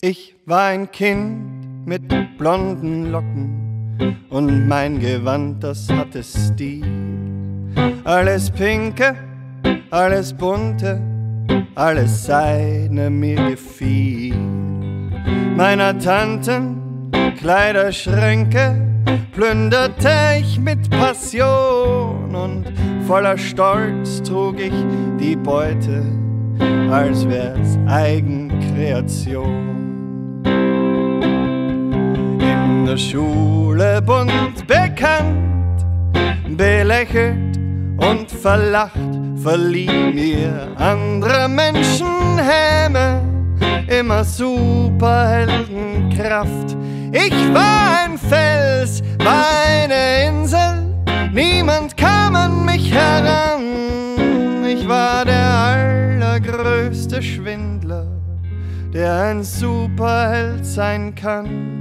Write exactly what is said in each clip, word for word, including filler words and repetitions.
Ich war ein Kind mit blonden Locken und mein Gewand, das hatte Stil. Alles Pinke, alles Bunte, alles Seidne mir gefiel. Meiner Tanten Kleiderschränke plünderte ich mit Passion und voller Stolz trug ich die Beute, als wär's Eigenkreation. In der Schule bunt bekannt, belächelt und verlacht, verliehen mir andere Menschen Häme, immer Superheldenkraft. Ich war ein Fels, war eine Insel, niemand kam an mich heran. Ich war der allergrößte Schwindler, der ein Superheld sein kann.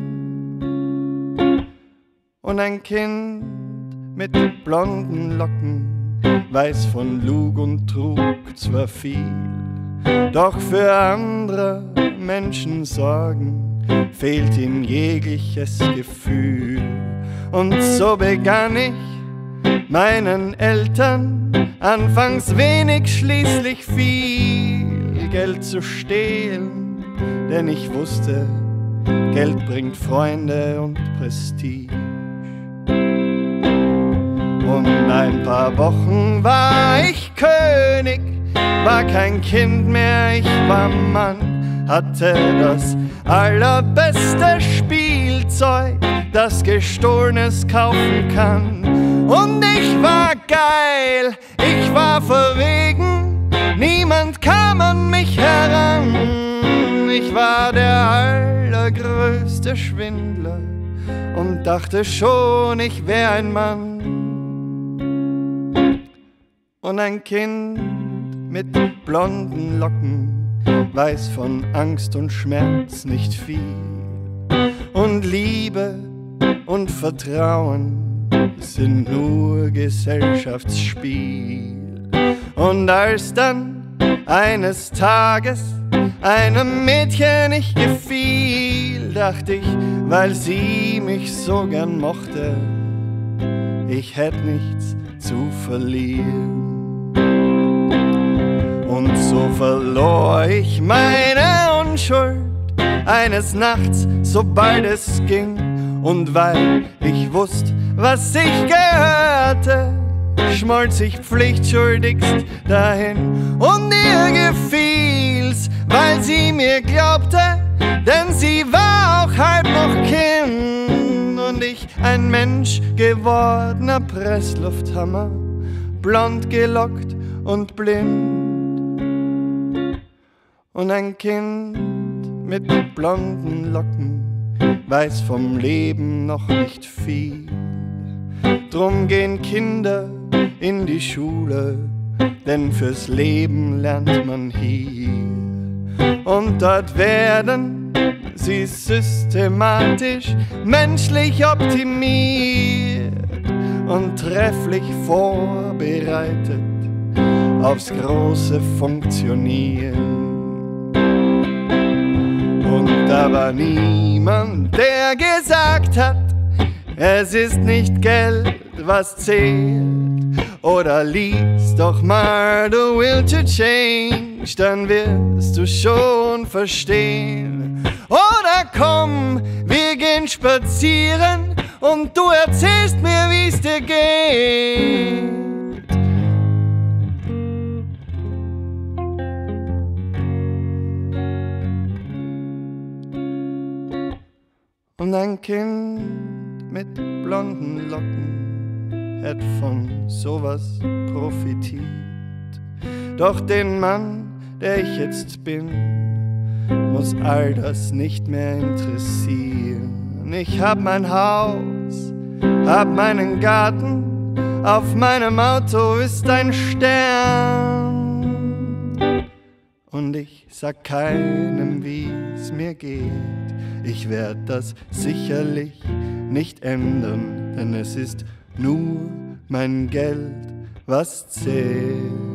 Und ein Kind mit blonden Locken weiß von Lug und Trug zwar viel, doch für andere Menschen sorgen fehlt ihm jegliches Gefühl. Und so begann ich meinen Eltern anfangs wenig, schließlich viel Geld zu stehlen, denn ich wusste, Geld bringt Freunde und Prestige. Und ein paar Wochen war ich König, war kein Kind mehr, ich war Mann, hatte das allerbeste Spielzeug, das Gestohlenes kaufen kann. Und ich war geil, ich war verwegen, niemand kam an mich heran. Ich war der allergrößte Schwindler und dachte schon, ich wär ein Mann. Und ein Kind mit blonden Locken weiß von Angst und Schmerz nicht viel. Und Liebe und Vertrauen sind nur Gesellschaftsspiel. Und als dann eines Tages einem Mädchen ich gefiel, dachte ich, weil sie mich so gern mochte, ich hätt nichts zu verlieren. Und so verlor ich meine Unschuld eines Nachts, sobald es ging. Und weil ich wusste, was ich gehörte, schmolz ich pflichtschuldigst dahin. Und ihr gefiel's, weil sie mir glaubte, denn sie war auch halb noch Kind. Und ich ein Mensch gewordener Presslufthammer, blond gelockt und blind. Und ein Kind mit blonden Locken weiß vom Leben noch nicht viel. Drum gehen Kinder in die Schule, denn fürs Leben lernt man hier. Und dort werden sie systematisch menschlich optimiert und trefflich vorbereitet aufs große Funktionieren. Und da war niemand, der gesagt hat, es ist nicht Geld, was zählt. Oder lies doch mal The Will to Change, dann wirst du schon verstehen. Oder komm, wir gehen spazieren und du erzählst mir, wie's dir geht. Und ein Kind mit blonden Locken hätt von sowas profitiert. Doch den Mann, der ich jetzt bin, muss all das nicht mehr interessieren. Ich hab mein Haus, hab meinen Garten, auf meinem Auto ist ein Stern. Und ich sag keinem, wie's mir geht, ich werd das sicherlich nicht ändern, denn es ist nur mein Geld, was zählt.